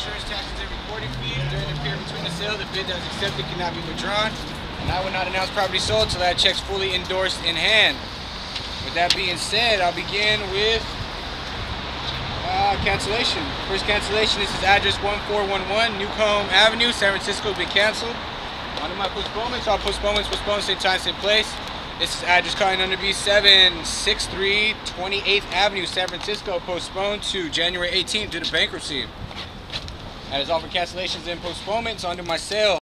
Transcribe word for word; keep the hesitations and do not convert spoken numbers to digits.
insurance, taxes, and recording fees during the period between the sale. The bid that is accepted cannot be withdrawn, and I will not announce property sold until that check's fully endorsed in hand. With that being said, I'll begin with uh, cancellation. First cancellation, this is address one four one one Newcomb Avenue, San Francisco, been canceled. On to my postponements, all postponements, postponements, same time, same place. This is address calling under B seven sixty-three twenty-eighth Avenue, San Francisco, postponed to January eighteenth due to bankruptcy. That is all for cancellations and postponements. On to my sale.